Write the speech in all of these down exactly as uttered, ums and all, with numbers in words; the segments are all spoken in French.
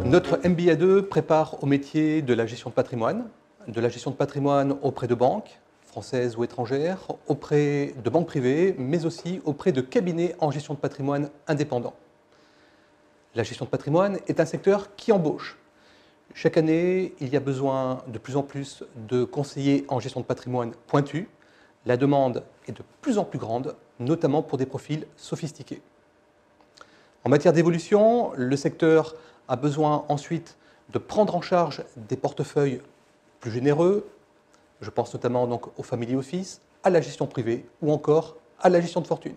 Notre M B A deux prépare au métier de la gestion de patrimoine, de la gestion de patrimoine auprès de banques, françaises ou étrangères, auprès de banques privées, mais aussi auprès de cabinets en gestion de patrimoine indépendants. La gestion de patrimoine est un secteur qui embauche. Chaque année, il y a besoin de plus en plus de conseillers en gestion de patrimoine pointus. La demande est de plus en plus grande, notamment pour des profils sophistiqués. En matière d'évolution, le secteur a besoin ensuite de prendre en charge des portefeuilles plus généreux. Je pense notamment donc au family office, à la gestion privée ou encore à la gestion de fortune.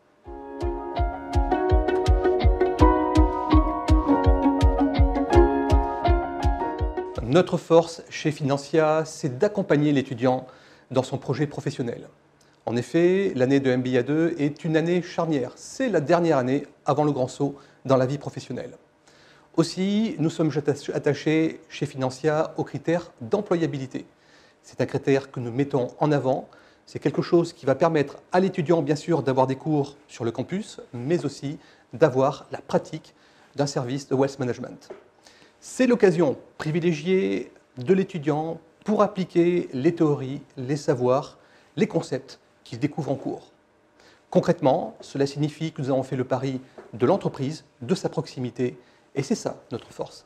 Notre force chez Financia, c'est d'accompagner l'étudiant dans son projet professionnel. En effet, l'année de M B A deux est une année charnière. C'est la dernière année avant le grand saut dans la vie professionnelle. Aussi, nous sommes attachés chez Financia aux critères d'employabilité. C'est un critère que nous mettons en avant. C'est quelque chose qui va permettre à l'étudiant, bien sûr, d'avoir des cours sur le campus, mais aussi d'avoir la pratique d'un service de wealth management. C'est l'occasion privilégiée de l'étudiant pour appliquer les théories, les savoirs, les concepts qu'il découvre en cours. Concrètement, cela signifie que nous avons fait le pari de l'entreprise, de sa proximité, et c'est ça notre force.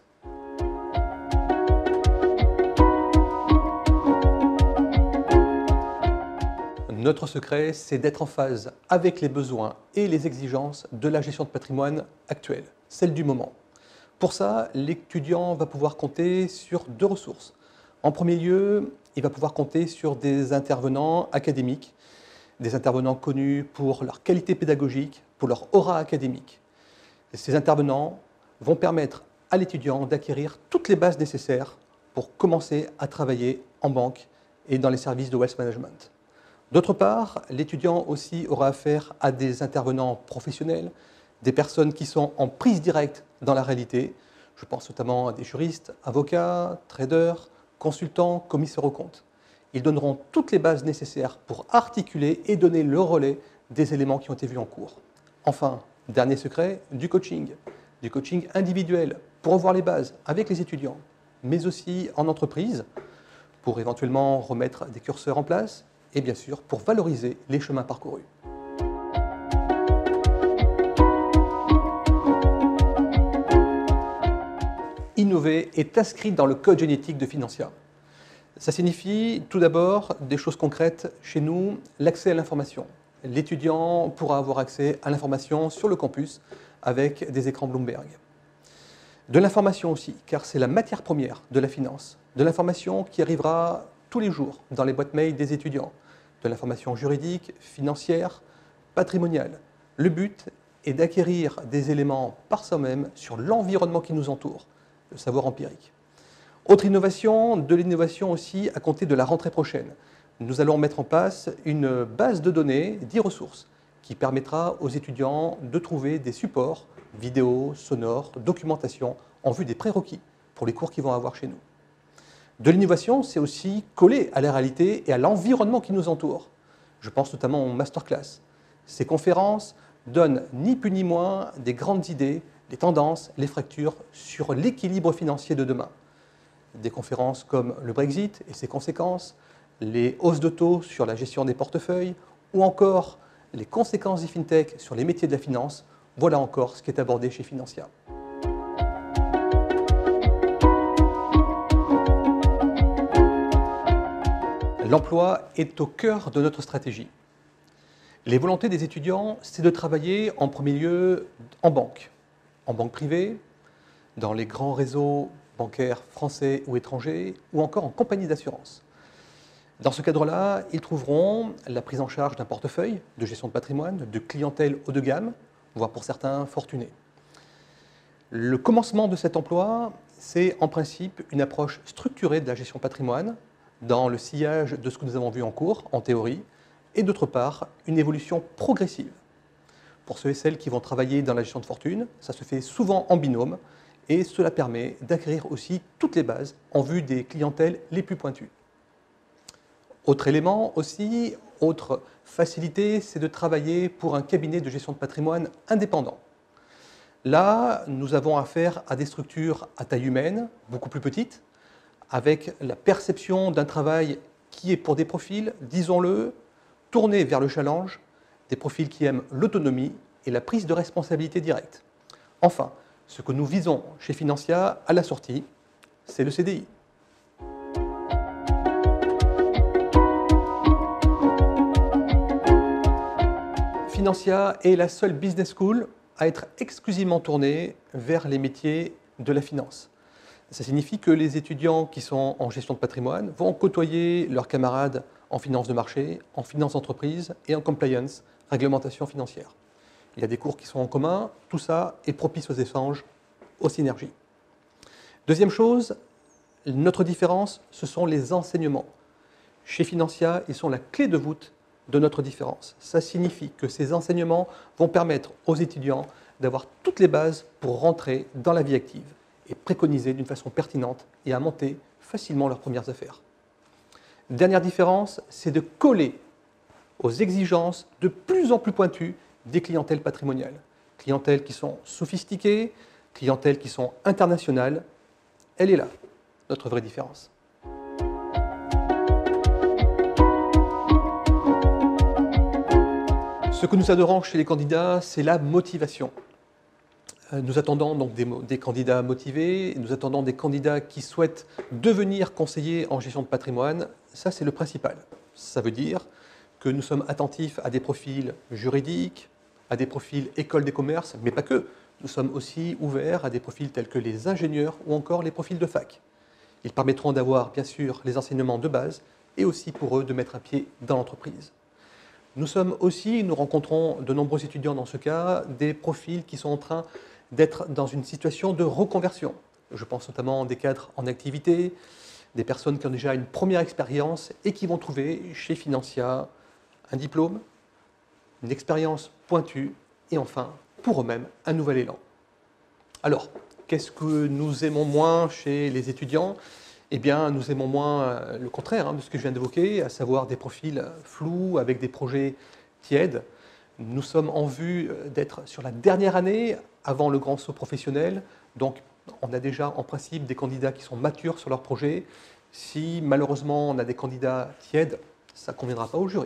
Notre secret, c'est d'être en phase avec les besoins et les exigences de la gestion de patrimoine actuelle, celle du moment. Pour ça, l'étudiant va pouvoir compter sur deux ressources. En premier lieu, il va pouvoir compter sur des intervenants académiques, des intervenants connus pour leur qualité pédagogique, pour leur aura académique. Et ces intervenants vont permettre à l'étudiant d'acquérir toutes les bases nécessaires pour commencer à travailler en banque et dans les services de wealth management. D'autre part, l'étudiant aussi aura affaire à des intervenants professionnels, des personnes qui sont en prise directe dans la réalité. Je pense notamment à des juristes, avocats, traders, consultants, commissaires aux comptes. Ils donneront toutes les bases nécessaires pour articuler et donner le relais des éléments qui ont été vus en cours. Enfin, dernier secret, du coaching. Du coaching individuel pour revoir les bases avec les étudiants, mais aussi en entreprise pour éventuellement remettre des curseurs en place et bien sûr pour valoriser les chemins parcourus. Innover est inscrit dans le code génétique de Financia. Ça signifie tout d'abord des choses concrètes chez nous, l'accès à l'information. L'étudiant pourra avoir accès à l'information sur le campus avec des écrans Bloomberg. De l'information aussi, car c'est la matière première de la finance. De l'information qui arrivera tous les jours dans les boîtes mail des étudiants. De l'information juridique, financière, patrimoniale. Le but est d'acquérir des éléments par soi-même sur l'environnement qui nous entoure, le savoir empirique. Autre innovation, de l'innovation aussi à compter de la rentrée prochaine. Nous allons mettre en place une base de données, dix ressources, qui permettra aux étudiants de trouver des supports, vidéos, sonores, documentation, en vue des prérequis pour les cours qu'ils vont avoir chez nous. De l'innovation, c'est aussi coller à la réalité et à l'environnement qui nous entoure. Je pense notamment aux masterclass. Ces conférences donnent ni plus ni moins des grandes idées, les tendances, les fractures sur l'équilibre financier de demain. Des conférences comme le Brexit et ses conséquences, les hausses de taux sur la gestion des portefeuilles ou encore les conséquences des fintech sur les métiers de la finance, voilà encore ce qui est abordé chez Financia. L'emploi est au cœur de notre stratégie. Les volontés des étudiants, c'est de travailler en premier lieu en banque, en banque privée, dans les grands réseaux bancaires français ou étrangers, ou encore en compagnie d'assurance. Dans ce cadre-là, ils trouveront la prise en charge d'un portefeuille de gestion de patrimoine, de clientèle haut de gamme, voire pour certains fortunés. Le commencement de cet emploi, c'est en principe une approche structurée de la gestion de patrimoine, dans le sillage de ce que nous avons vu en cours, en théorie, et d'autre part, une évolution progressive. Pour ceux et celles qui vont travailler dans la gestion de fortune, ça se fait souvent en binôme, et cela permet d'acquérir aussi toutes les bases en vue des clientèles les plus pointues. Autre élément aussi, autre facilité, c'est de travailler pour un cabinet de gestion de patrimoine indépendant. Là, nous avons affaire à des structures à taille humaine, beaucoup plus petites, avec la perception d'un travail qui est pour des profils, disons-le, tournés vers le challenge, des profils qui aiment l'autonomie et la prise de responsabilité directe. Enfin, ce que nous visons chez Financia à la sortie, c'est le C D I. Financia est la seule business school à être exclusivement tournée vers les métiers de la finance. Ça signifie que les étudiants qui sont en gestion de patrimoine vont côtoyer leurs camarades en finance de marché, en finance d'entreprise et en compliance, réglementation financière. Il y a des cours qui sont en commun, tout ça est propice aux échanges, aux synergies. Deuxième chose, notre différence, ce sont les enseignements. Chez Financia, ils sont la clé de voûte de notre différence. Ça signifie que ces enseignements vont permettre aux étudiants d'avoir toutes les bases pour rentrer dans la vie active et préconiser d'une façon pertinente et à monter facilement leurs premières affaires. Dernière différence, c'est de coller aux exigences de plus en plus pointues des clientèles patrimoniales. Clientèles qui sont sophistiquées, clientèles qui sont internationales. Elle est là, notre vraie différence. Ce que nous adorons chez les candidats, c'est la motivation. Nous attendons donc des, des candidats motivés, nous attendons des candidats qui souhaitent devenir conseillers en gestion de patrimoine. Ça, c'est le principal. Ça veut dire que nous sommes attentifs à des profils juridiques, à des profils école des commerces, mais pas que. Nous sommes aussi ouverts à des profils tels que les ingénieurs ou encore les profils de fac. Ils permettront d'avoir, bien sûr, les enseignements de base et aussi pour eux de mettre un pied dans l'entreprise. Nous sommes aussi, nous rencontrons de nombreux étudiants dans ce cas, des profils qui sont en train d'être dans une situation de reconversion. Je pense notamment à des cadres en activité, des personnes qui ont déjà une première expérience et qui vont trouver chez Financia un diplôme, une expérience pointue et enfin, pour eux-mêmes, un nouvel élan. Alors, qu'est-ce que nous aimons moins chez les étudiants ? Eh bien, nous aimons moins le contraire hein, de ce que je viens d'évoquer, à savoir des profils flous avec des projets tièdes. Nous sommes en vue d'être sur la dernière année avant le grand saut professionnel. Donc, on a déjà en principe des candidats qui sont matures sur leur projet. Si malheureusement on a des candidats tièdes, ça ne conviendra pas au jury.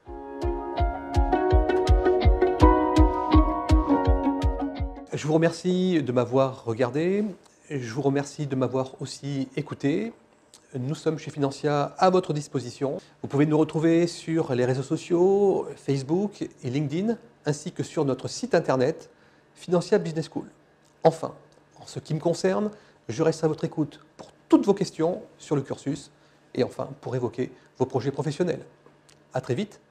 Je vous remercie de m'avoir regardé. Je vous remercie de m'avoir aussi écouté. Nous sommes chez Financia à votre disposition. Vous pouvez nous retrouver sur les réseaux sociaux, Facebook et LinkedIn, ainsi que sur notre site internet Financia Business School. Enfin, en ce qui me concerne, je reste à votre écoute pour toutes vos questions sur le cursus et enfin pour évoquer vos projets professionnels. À très vite.